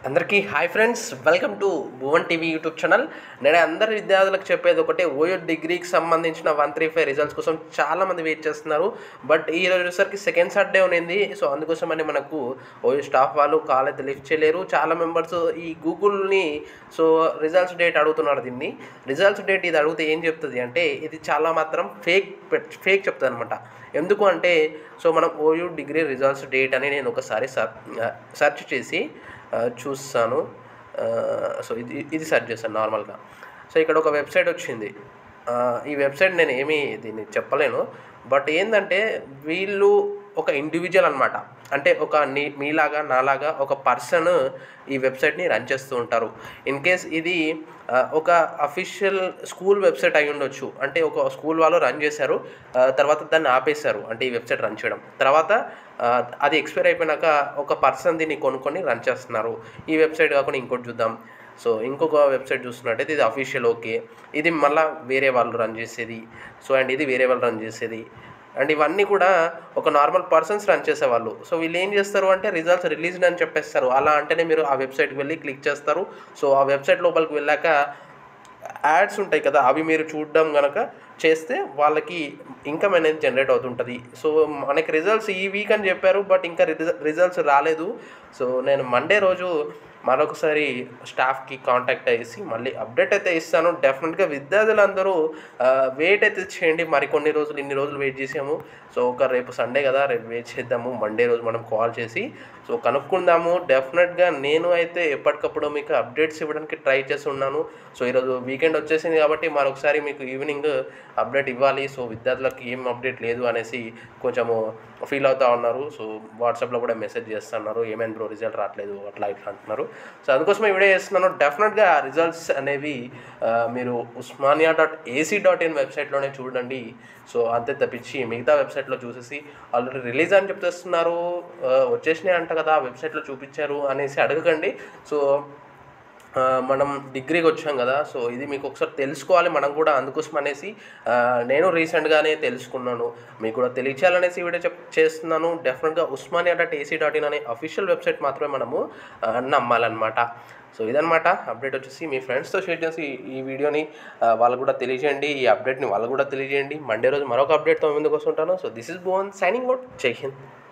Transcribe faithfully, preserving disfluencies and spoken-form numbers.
అందరికీ hi friends, welcome to Bhuvan TV YouTube channel. నేను అందరి విద్యార్థులకు చెప్పేది ఒకటే, ఓయో డిగ్రీకి సంబంధించిన వన్ త్రీ ఫైవ్ రిజల్ట్స్ కోసం చాలామంది వెయిట్ చేస్తున్నారు. బట్ ఈ రోజు వచ్చేసరికి సెకండ్ సాటర్డే ఉంది. సో అందుకోసమని మనకు ఓయో స్టాఫ్ వాళ్ళు కాల్ అయితే లిఫ్ట్ చేయలేరు. చాలా మెంబర్స్ ఈ గూగుల్ని సో రిజల్ట్స్ డేట్ అడుగుతున్నారు. దీన్ని రిజల్ట్స్ డేట్ ఇది అడిగితే ఏం చెప్తుంది అంటే, ఇది చాలా మాత్రం ఫేక్ ఫేక్ చెప్తుంది అనమాట. ఎందుకు అంటే, సో మనం ఓయో డిగ్రీ రిజల్ట్స్ డేట్ అని నేను ఒకసారి సెర్చ్ చేసి చూస్తాను. సో ఇది ఇది సెర్చ్ చేస్తాను నార్మల్గా. సో ఇక్కడ ఒక వెబ్సైట్ వచ్చింది. ఈ వెబ్సైట్ నేను ఏమీ దీన్ని చెప్పలేను. బట్ ఏంటంటే, వీళ్ళు ఒక ఇండివిజువల్ అనమాట. అంటే ఒక నీ మీలాగా నాలాగా ఒక పర్సన్ ఈ వెబ్సైట్ని రన్ చేస్తూ ఉంటారు. ఇన్ కేస్ ఇది ఒక అఫీషియల్ స్కూల్ వెబ్సైట్ అయి ఉండొచ్చు. అంటే ఒక స్కూల్ వాళ్ళు రన్ చేశారు, తర్వాత దాన్ని ఆపేశారు, అంటే ఈ వెబ్సైట్ రన్ చేయడం. తర్వాత అది ఎక్స్పైర్ అయిపోయినాక ఒక పర్సన్ దీన్ని కొనుక్కొని రన్ చేస్తున్నారు. ఈ వెబ్సైట్ కాకుండా ఇంకోటి చూద్దాం. సో ఇంకొక వెబ్సైట్ చూస్తున్నట్టయితే ఇది అఫీషియల్, ఓకే. ఇది మళ్ళీ వేరే వాళ్ళు రన్ చేసేది. సో అండ్ ఇది వేరే వాళ్ళు రన్ చేసేది. అండ్ ఇవన్నీ కూడా ఒక నార్మల్ పర్సన్స్ రన్ చేసేవాళ్ళు. సో వీళ్ళు ఏం చేస్తారు అంటే, రిజల్ట్స్ రిలీజ్డ్ అని చెప్పేస్తారు. అలా అంటేనే మీరు ఆ వెబ్సైట్కి వెళ్ళి క్లిక్ చేస్తారు. సో ఆ వెబ్సైట్ లోపలికి వెళ్ళాక యాడ్స్ ఉంటాయి కదా, అవి మీరు చూడడం కనుక చేస్తే వాళ్ళకి ఇన్కమ్ అనేది జనరేట్ అవుతుంటుంది. సో మనకి రిజల్ట్స్ ఈ వీక్ అని చెప్పారు, బట్ ఇంకా రిజల్ట్స్ రాలేదు. సో నేను మండే రోజు మరొకసారి స్టాఫ్కి కాంటాక్ట్ అయ్యేసి మళ్ళీ అప్డేట్ అయితే ఇస్తాను. డెఫినెట్గా విద్యార్థులందరూ వెయిట్ అయితే చేయండి. మరికొన్ని రోజులు ఇన్ని రోజులు వెయిట్ చేసాము. సో ఒక రేపు సండే కదా, రేపు వెయిట్ చేద్దాము. మండే రోజు మనం కాల్ చేసి సో కనుక్కుందాము. డెఫినెట్గా నేను అయితే ఎప్పటికప్పుడు మీకు అప్డేట్స్ ఇవ్వడానికి ట్రై చేసి ఉన్నాను. సో ఈరోజు వీకెండ్ వచ్చేసింది కాబట్టి మరొకసారి మీకు ఈవినింగ్ అప్డేట్ ఇవ్వాలి. సో విద్యార్థులకు ఏం అప్డేట్ లేదు అనేసి కొంచెము ఫీల్ అవుతూ ఉన్నారు. సో వాట్సాప్లో కూడా మెసేజ్ చేస్తున్నారు, ఏమైనా బ్రో రిజల్ట్ రావట్లేదు అట్లా ఇట్లా అంటున్నారు. సో అందుకోసమే వీడియో చేస్తున్నాను. డెఫినెట్గా రిజల్ట్స్ అనేవి మీరు Osmania dot AC dot in వెబ్సైట్లోనే చూడండి. సో అంతే తప్పించి మిగతా వెబ్సైట్లో చూసేసి ఆల్రెడీ రిలీజ్ అని చెప్తున్నారు, వచ్చేసినాయి అంట కదా, వెబ్సైట్లో చూపించారు అనేసి అడగకండి. సో మనం డిగ్రీకి వచ్చాం కదా, సో ఇది మీకు ఒకసారి తెలుసుకోవాలి మనం కూడా. అందుకోసం అనేసి నేను రీసెంట్గానే తెలుసుకున్నాను, మీకు కూడా తెలియచేయాలనేసి వీడియో చెప్ చేస్తున్నాను. డెఫినెట్గా Osmania dot AC dot in అనే అఫీషియల్ వెబ్సైట్ మాత్రమే మనము నమ్మాలన్నమాట. సో ఇదనమాట అప్డేట్. వచ్చేసి మీ ఫ్రెండ్స్తో షేర్ చేసి ఈ వీడియోని వాళ్ళు కూడా తెలియజేయండి, ఈ అప్డేట్ని వాళ్ళు కూడా తెలియజేయండి. మండే రోజు మరొక అప్డేట్తో ముందుకు వస్తుంటాను. So this is Bhuvan signing out. జై హింద్.